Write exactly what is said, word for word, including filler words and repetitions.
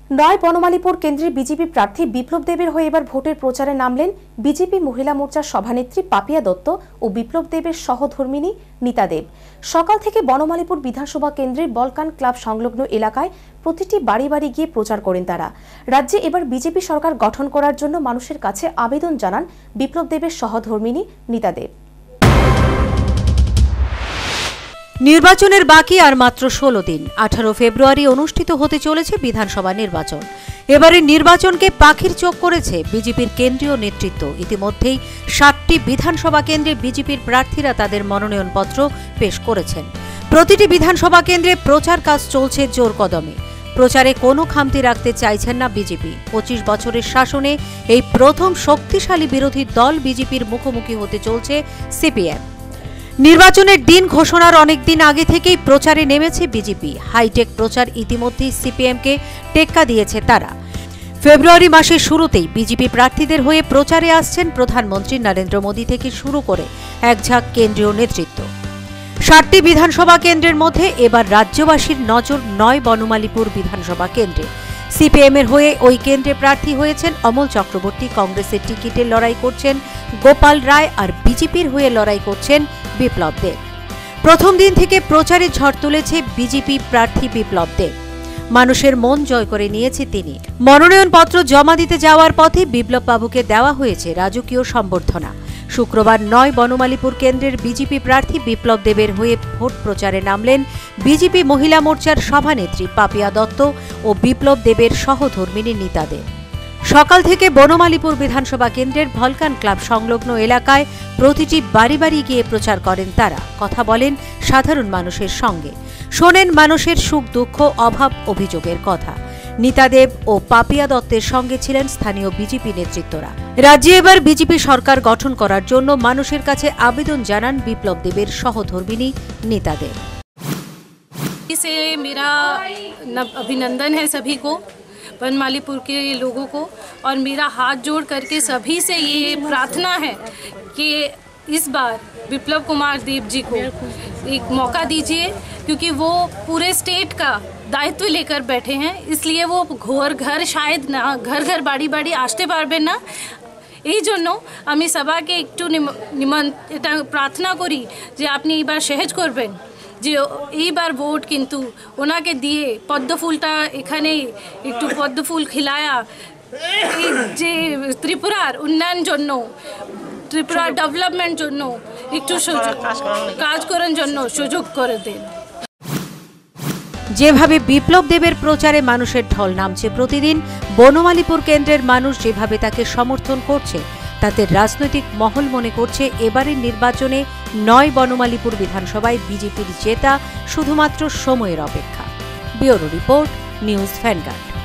নয় বনমালীপুর কেন্দ্রে বিজেপি প্রার্থী বিপ্লব দেবের হয়ে এবার ভোটের প্রচারে নামলেন বিজেপি মহিলা মোর্চার সভানেত্রী পাপিয়া দত্ত ও বিপ্লব দেবের সহধর্মিণী নীতা দেব। সকাল থেকে বনমালীপুর বিধানসভা কেন্দ্রের বলকান ক্লাব সংলগ্ন এলাকায় প্রতিটি বাড়ি বাড়ি গিয়ে প্রচার করেন তারা। রাজ্যে এবার বিজেপি সরকার গঠন করার জন্য মানুষের কাছে আবেদন জানান বিপ্লব দেবের সহধর্মিণী নীতা দেব। নির্বাচনের বাকি আর মাত্র ষোলো দিন। আঠারো ফেব্রুয়ারি অনুষ্ঠিত হতে চলেছে বিধানসভা নির্বাচন। এবারে নির্বাচনকে পাখির চোখ করেছে বিজেপির কেন্দ্রীয় নেতৃত্ব। ইতিমধ্যেই সাতটি বিধানসভা কেন্দ্রে বিজেপির প্রার্থীরা তাদের মনোনয়নপত্র পেশ করেছেন। প্রতিটি বিধানসভা কেন্দ্রে প্রচার কাজ চলছে জোর কদমে। প্রচারে কোনো খামতি রাখতে চাইছেন না বিজেপি। পঁচিশ বছরের শাসনে এই প্রথম শক্তিশালী বিরোধী দল বিজেপির মুখোমুখি হতে চলছে সিপিএম। নির্বাচনের দিন ঘোষণার অনেক দিন আগে থেকেই প্রচারে নেমেছে বিজেপি। হাইটেক প্রচার ইতিমধ্যেই সিপিএমকে টেক্কা দিয়েছে তারা। ফেব্রুয়ারি মাসের শুরুতেই বিজেপি প্রার্থীদের হয়ে প্রচারে আসছেন প্রধানমন্ত্রী নরেন্দ্র মোদী থেকে শুরু করে একঝাঁক কেন্দ্রীয় নেতৃত্ব। ষাটটি বিধানসভা কেন্দ্রের মধ্যে এবার রাজ্যবাসীর নজর নয় বনমালীপুর বিধানসভা কেন্দ্রে। সিপিএমের হয়ে ওই কেন্দ্রে প্রার্থী হয়েছেন অমল চক্রবর্তী, কংগ্রেসের টিকিটে লড়াই করছেন গোপাল রায়, আর বিজেপির হয়ে লড়াই করছেন বিপ্লব দেব। প্রথম দিন থেকে প্রচারে ঝড় তুলেছে বিজেপি প্রার্থী বিপ্লব দেব। মানুষের মন জয় করে নিয়েছে তিনি। মনোনয়নপত্র জমা দিতে যাওয়ার পথে বিপ্লব বাবুকে দেওয়া হয়েছে রাজকীয় সম্বর্ধনা। শুক্রবার নয় বনমালীপুর কেন্দ্রের বিজেপি প্রার্থী বিপ্লব দেবের হয়ে ভোট প্রচারে নামলেন বিজেপি মহিলা মোর্চার সভানেত্রী পাপিয়া দত্ত ও বিপ্লব দেবের সহধর্মিণী নীতা দেব। সকাল থেকে বনমালীপুর বিধানসভা কেন্দ্রের ভলকান ক্লাব সংলগ্ন এলাকায় প্রতিটি বাড়ি বাড়ি গিয়ে প্রচার করেন তারা। কথা বলেন সাধারণ মানুষের সঙ্গে, শোনেন মানুষের সুখ দুঃখ অভাব অভিযোগের কথা। নীতা দেব ও পাপিয়া দত্তের সঙ্গে ছিলেন স্থানীয় বিজেপি নেতৃত্বরা। রাজ্যে এবার বিজেপি সরকার গঠন করার জন্য মানুষের কাছে আবেদন জানান বিপ্লব দেবের সহধর্মিণী নীতা দেব। मेरा अभिनंदन है सभी को, बनमालीपुर के लोगों को, और मेरा हाथ जोड़ करके सभी से ये प्रार्थना है कि इस बार विप्लव कुमार देव जी को एक मौका दीजिए, क्योंकि वो पूरे स्टेट का दायित्व लेकर बैठे हैं। इसलिए वो घर घर शायद ना घर घर बाड़ी बाड़ी আসতে পারবেন না। এই জন্য আমি সবাইকে একটু নিমন এটা প্রার্থনা করি যে আপনি এবার সহজ করবেন, যে এইবার ভোট কিন্তু ওনাকে দিয়ে পদ্মফুলটা এখানে একটু পদ্মফুল খিলায়া এই যে ত্রিপুরার উন্নয়ন জন্য, ত্রিপুরার ডেভেলপমেন্ট জন্য একটু কাজ করার জন্য সুযোগ করে দেন। যেভাবে বিপ্লব দেবের প্রচারে মানুষের ঢল নামছে প্রতিদিন, বনমালীপুর কেন্দ্রের মানুষ যেভাবে তাকে সমর্থন করছে, তাতে রাজনৈতিক মহল মনে করছে এবারের নির্বাচনে নয় বনমালীপুর বিধানসভায় বিজেপির জেতা শুধুমাত্র সময়ের অপেক্ষা। Bureau report, news vanguard.